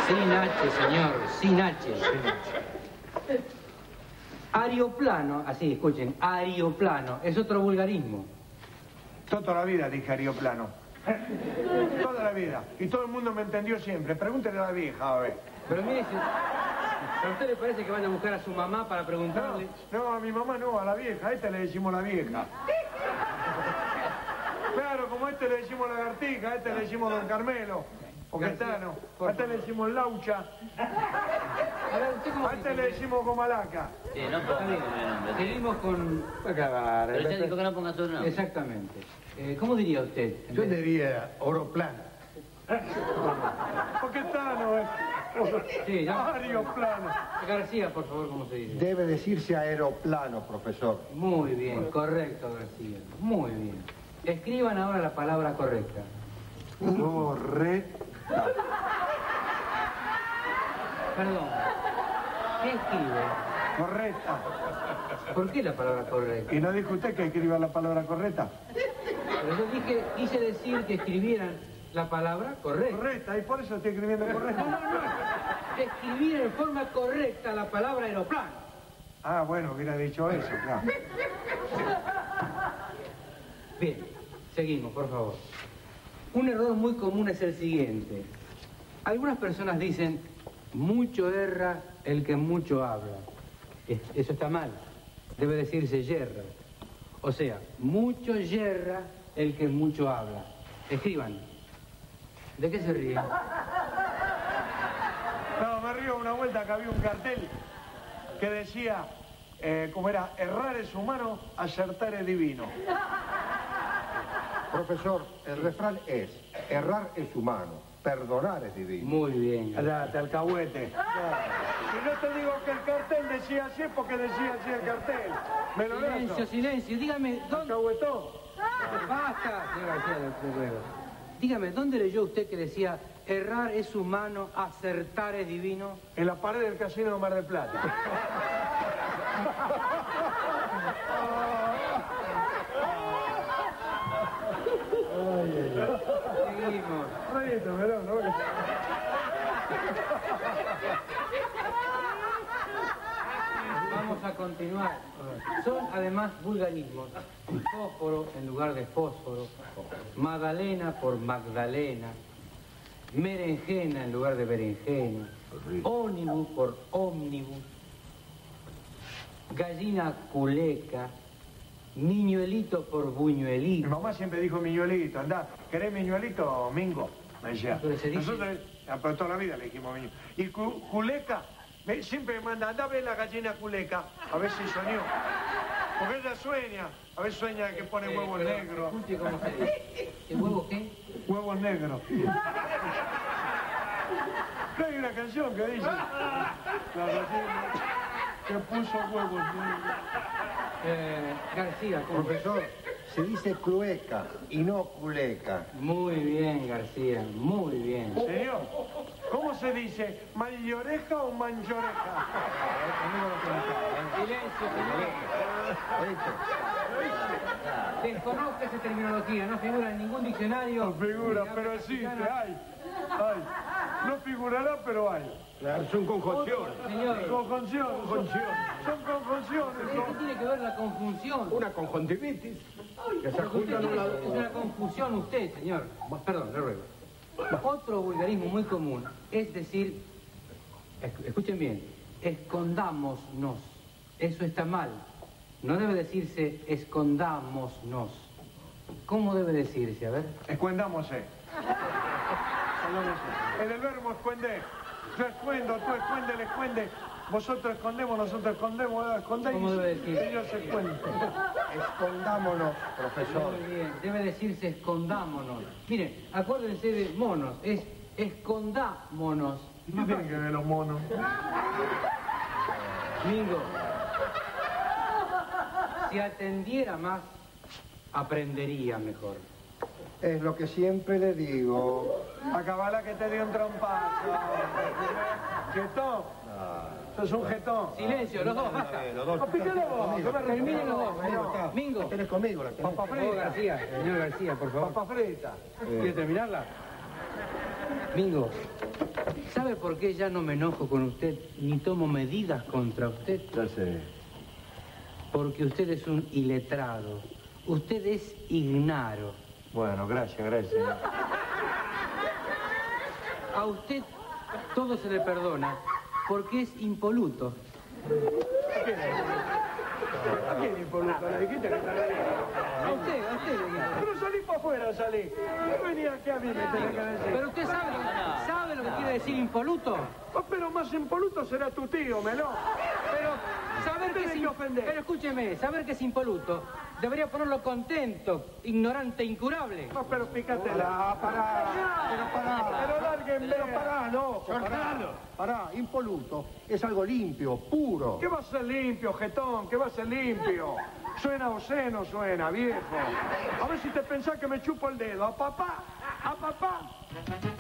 Sin H, señor, sin H. Aeroplano, así, escuchen, aeroplano, es otro vulgarismo. Toda la vida dije aeroplano. Toda la vida. Y todo el mundo me entendió siempre. Pregúntele a la vieja, a ver. Pero mire, ¿a usted le parece que van a buscar a su mamá para preguntarle? No, a mi mamá no, a la vieja. A esta le decimos la vieja. Claro, como a este le decimos lagartija, a este le decimos don Carmelo. O Quetano. A este le decimos laucha. A este le decimos gomalaca. Sí, no ponga nombre. Seguimos con... Pero ya dijo que no ponga su nombre. Exactamente. ¿Cómo diría usted? Yo diría oroplano. ¿Por qué Tano es? Sí, ya. Aeroplano. García, por favor, ¿cómo se dice? Debe decirse aeroplano, profesor. Muy bien, correcto, García. Muy bien. Escriban ahora la palabra correcta. Correcta. Perdón. ¿Qué escribe? Correcta. ¿Por qué la palabra correcta? ¿Y no dijo usted que escriba la palabra correcta? Pero yo quise decir que escribieran la palabra correcta. Correcta, y por eso estoy escribiendo correcta. No. Escribir en forma correcta la palabra aeroplano. Ah, bueno, hubiera dicho eso, claro. Bien, seguimos, por favor. Un error muy común es el siguiente. Algunas personas dicen, mucho erra el que mucho habla. Eso está mal. Debe decirse yerra. O sea, mucho yerra el que mucho habla. Escriban. ¿De qué se ríen? No, me río una vuelta que había un cartel que decía, ¿cómo era? Errar es humano, acertar es divino. Profesor, el refrán es, errar es humano, perdonar es divino. Muy bien. Cállate, alcahuete. Y no te digo que el cartel decía así porque decía así el cartel. Me lo Silencio, lezo. silencio. Dígame, ¿dónde... Alcahuetón. Basta, señor García del Ruego. Dígame, ¿dónde leyó usted que decía errar es humano, acertar es divino? En la pared del casino de Mar del Plata. Seguimos. Reíte, Melón, ¿no? Vamos a continuar. Son además vulgarismos. Fósforo en lugar de fósforo. Magdalena por Magdalena. Berenjena en lugar de berenjena. Ómnibus por ómnibus. Gallina culeca. Miñuelito por Mi buñuelito. mamá siempre dijo miñuelito, andá, ¿querés miñuelito, Mingo? Me decía. Pero se dice- Nosotros, pero toda la vida le dijimos miño. Y culeca, siempre me manda, andá a ver la gallina culeca, a ver si soñó. Porque ella sueña, a ver sueña que pone huevos negros. Escuche cómo se dice. ¿Qué huevo qué? Huevos negros. Hay una canción que dice, la gallina que puso huevos negros. García, ¿cómo? Profesor, se dice clueca y no culeca. Muy bien, García, muy bien. Señor, ¿cómo se dice? ¿Mayoreja o manyoreja? Silencio, señor. Desconozca esa terminología, no figura en ningún diccionario. No figura, pero existe, hay. No figurará, pero hay. Claro, son conjunciones. Señor, Conjunciones. Son conjunciones. ¿qué tiene que ver la conjunción? Una conjuntivitis que se Usted juntan tiene- una... es una confusión usted, señor. Perdón, le ruego. Otro vulgarismo muy común es decir, escuchen bien, escondámonos. Eso está mal. No debe decirse escondámonos. ¿Cómo debe decirse? A ver. Escuendámose. En el verbo escuender. Yo escuendo, tú escuende, él escuende. Vosotros escondemos, nosotros escondemos, escondéis. ¿Cómo debe decir? Ellos se esconden. Escondámonos, profesor. Muy bien, debe decirse escondámonos. Miren, acuérdense de monos, es escondámonos. ¿Y qué tienen que ver los monos? Mingo, si atendiera más, aprendería mejor. Es lo que siempre le digo. Acabala que te dio un trompazo. Jetón. Sos un jetón. Silencio, los dos, basta. Los dos. Píquele vos, que me Terminen los dos. Mingo. La tenés conmigo, la tenés. Papa Por favor, frita. García, señor García, por favor. Papa frita. ¿Quiere terminarla? Mingo, ¿Sabe por qué ya no me enojo con usted ni tomo medidas contra usted? Ya sé. Porque usted es un iletrado. Usted es ignaro. Bueno, gracias, señor. A usted todo se le perdona porque es impoluto. ¿A quién impoluto? ¿Le dijiste que está ahí? A usted. Pero salí para afuera, salí. No venía aquí a mí, me tenés que decir. Pero usted sabe lo que quiere decir impoluto. Oh, pero más impoluto será tu tío, Melón. Pero saber que es Pero escúcheme, saber que es impoluto debería ponerlo contento, ignorante, incurable. No, pero pícatela. Pero lárguenme. Pará, impoluto es algo limpio, puro. ¿Qué va a ser limpio, jetón? ¿Qué va a ser limpio? Suena obsceno, suena, viejo. A ver si te pensás que me chupo el dedo. ¿A papá?